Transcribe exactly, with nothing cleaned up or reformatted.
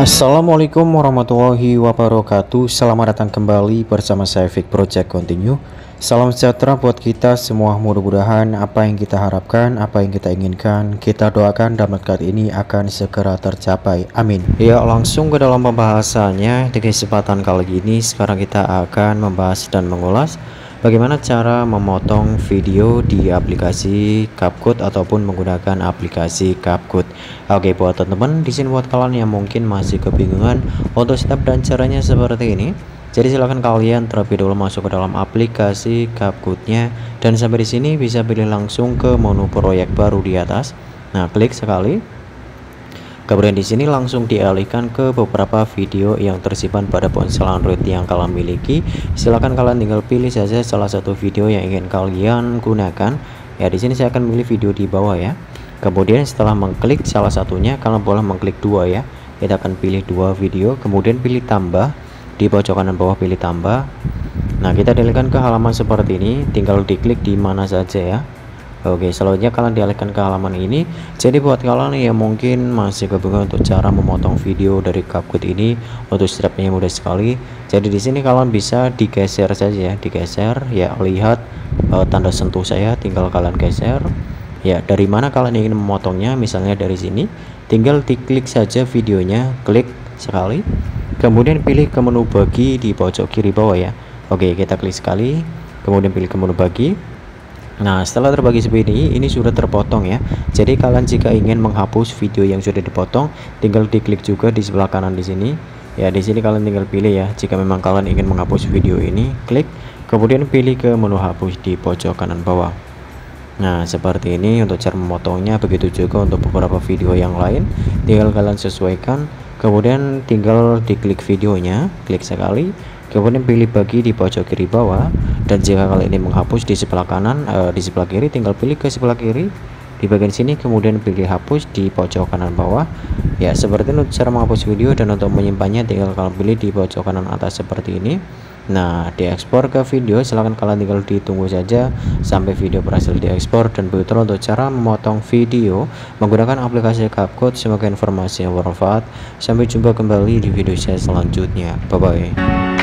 Assalamualaikum warahmatullahi wabarakatuh. Selamat datang kembali bersama saya Fik Project Continue. Salam sejahtera buat kita semua. Mudah-mudahan apa yang kita harapkan, apa yang kita inginkan, kita doakan dalam kali ini akan segera tercapai. Amin. Ya, langsung ke dalam pembahasannya. Di kesempatan kali ini sekarang kita akan membahas dan mengulas bagaimana cara memotong video di aplikasi CapCut ataupun menggunakan aplikasi CapCut. Oke, buat teman-teman di sini, buat kalian yang mungkin masih kebingungan untuk step dan caranya seperti ini, jadi silahkan kalian terlebih dahulu masuk ke dalam aplikasi CapCut-nya dan sampai di sini bisa pilih langsung ke menu proyek baru di atas. Nah, klik sekali. Kemudian di sini langsung dialihkan ke beberapa video yang tersimpan pada ponsel Android yang kalian miliki. Silakan kalian tinggal pilih saja salah satu video yang ingin kalian gunakan. Ya, di sini saya akan pilih video di bawah ya. Kemudian setelah mengklik salah satunya, kalian boleh mengklik dua ya. Kita akan pilih dua video, kemudian pilih tambah. Di pojok kanan bawah pilih tambah. Nah, kita dialihkan ke halaman seperti ini, tinggal diklik di mana saja ya. Oke, selanjutnya kalian dialihkan ke halaman ini. Jadi buat kalian yang mungkin masih kebingungan untuk cara memotong video dari CapCut ini, untuk stepnya mudah sekali. Jadi di sini kalian bisa digeser saja ya, digeser ya. Lihat uh, tanda sentuh saya, tinggal kalian geser. Ya, dari mana kalian ingin memotongnya, misalnya dari sini, tinggal diklik saja videonya, klik sekali. Kemudian pilih ke menu bagi di pojok kiri bawah ya. Oke, kita klik sekali, kemudian pilih ke menu bagi. Nah, setelah terbagi seperti ini, ini sudah terpotong ya. Jadi kalian jika ingin menghapus video yang sudah dipotong, tinggal diklik juga di sebelah kanan di sini. Ya, di sini kalian tinggal pilih ya. Jika memang kalian ingin menghapus video ini, klik, kemudian pilih ke menu hapus di pojok kanan bawah. Nah, seperti ini untuk cara memotongnya. Begitu juga untuk beberapa video yang lain, tinggal kalian sesuaikan. Kemudian tinggal diklik videonya, klik sekali. Kemudian pilih bagi di pojok kiri bawah, dan jika kalian ini menghapus di sebelah kanan, eh, di sebelah kiri, tinggal pilih ke sebelah kiri di bagian sini, kemudian pilih hapus di pojok kanan bawah. Ya, seperti itu cara menghapus video, dan untuk menyimpannya tinggal kalian pilih di pojok kanan atas seperti ini. Nah, diekspor ke video, silahkan kalian tinggal ditunggu saja sampai video berhasil diekspor. Dan begitu untuk cara memotong video menggunakan aplikasi CapCut. Semoga informasi yang bermanfaat. Sampai jumpa kembali di video saya selanjutnya. Bye bye.